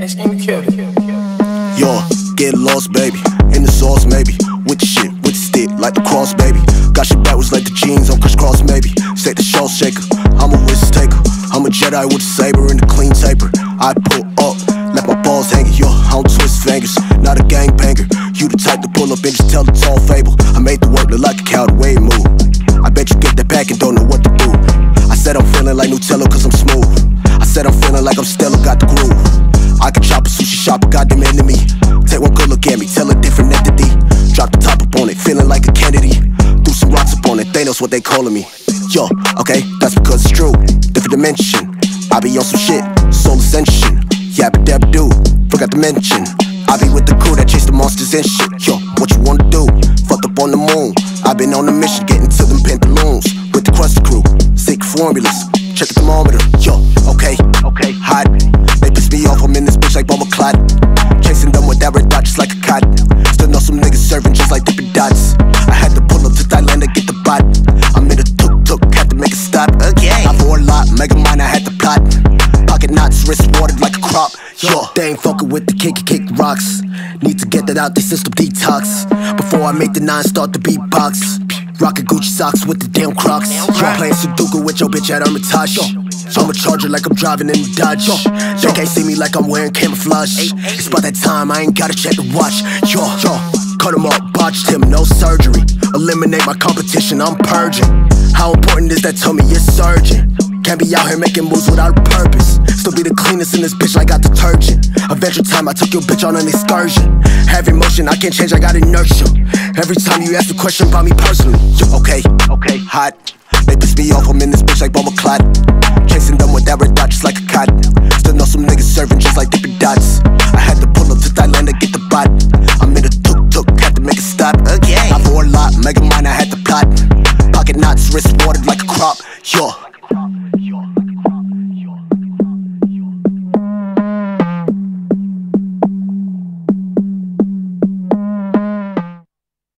Yo, get lost, baby. In the sauce, maybe. With the shit, with the stick, like the cross, baby. Got your backwards like the jeans on Criss Cross, maybe. Stay the show shaker, I'm a risk taker. I'm a Jedi with a saber and a clean taper. I pull up, left my balls hanging. Yo, I don't twist fingers, not a gangbanger. You the type to pull up and just tell it's all fable. I made the work look like a cow the way it move. I bet you get that back and don't know what to do. I said I'm feeling like Nutella cause I'm smooth. I said I'm feeling like I'm Stella, got the groove. I can chop a sushi shop, a goddamn enemy. Take one good look at me, tell a different entity. Drop the top up on it, feeling like a Kennedy. Do some rocks up on it, Thanos what they calling me. Yo, okay, that's because it's true. Different dimension, I be on some shit, soul ascension. Yabba dabba do, forgot to mention I be with the crew that chase the monsters and shit. Yo, what you wanna do? Fucked up on the moon. I been on a mission, getting to them pantaloons. With the crust crew, sick formulas. Check the thermometer, yo, okay, hot. They piss me off, I'm in this bitch like Bubba Clot. Chasing them with that red dot just like a cot. Still know some niggas serving just like Dippin' Dots. I had to pull up to Thailand to get the bot. I'm in a tuk-tuk, had to make a stop. I bore a lot, mega mine, I had to plot. Pocket knots, wrist watered like a crop. Yo, they ain't fucking with the kick rocks. Need to get that out, the system detox. Before I make the 9 start the beatbox. Rockin' Gucci socks with the damn Crocs. Yo, playing Sudoku with your bitch at Hermitage. I'm a charger like I'm driving in the Dodge. They can't see me like I'm wearing camouflage. It's about that time, I ain't gotta check the watch. Yo, cut him up, botched him, no surgery. Eliminate my competition, I'm purging. How important is that to me, it's surging. Can't be out here making moves without a purpose. Still be the cleanest in this bitch like I got detergent. Adventure time, I took your bitch on an excursion. Heavy motion, I can't change, I got inertia. Every time you ask a question about me personally. Yo, okay, hot. They piss me off, I'm in this bitch like Bubba Clot. Chasing them with that red dot just like a cot. Still know some niggas serving just like Dippin' Dots.